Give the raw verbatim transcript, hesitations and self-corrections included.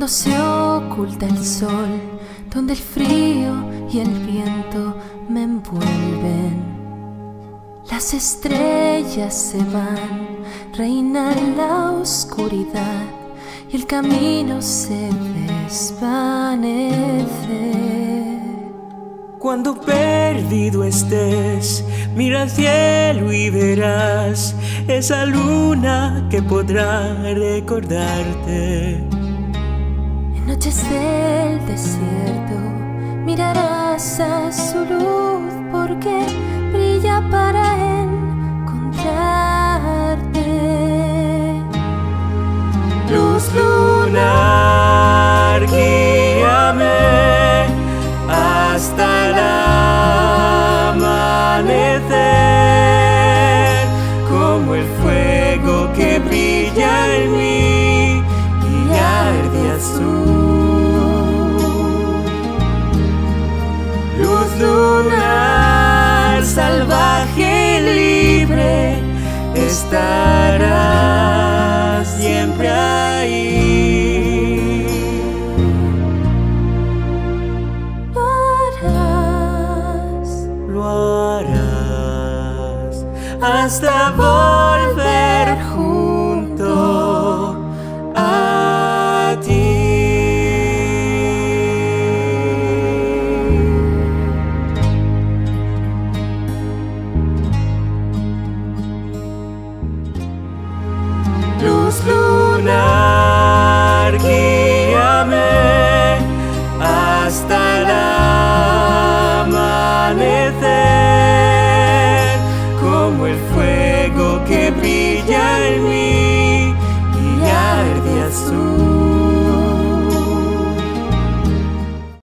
Cuando se oculta el sol, donde el frío y el viento me envuelven, las estrellas se van, reina la oscuridad y el camino se desvanece. Cuando perdido estés, mira al cielo y verás esa luna que podrá recordarte. En noches del desierto mirarás a su luz, porque brilla para encontrarte. Luz lunar, guíame hasta el amanecer, como el fuego que brilla en mí y arde azul. Luz lunar, salvaje y libre, estarás siempre ahí. Lo harás hasta volver junto a ti. Luz lunar, guíame hasta el amanecer, como el fuego que brilla en mí y arde azul.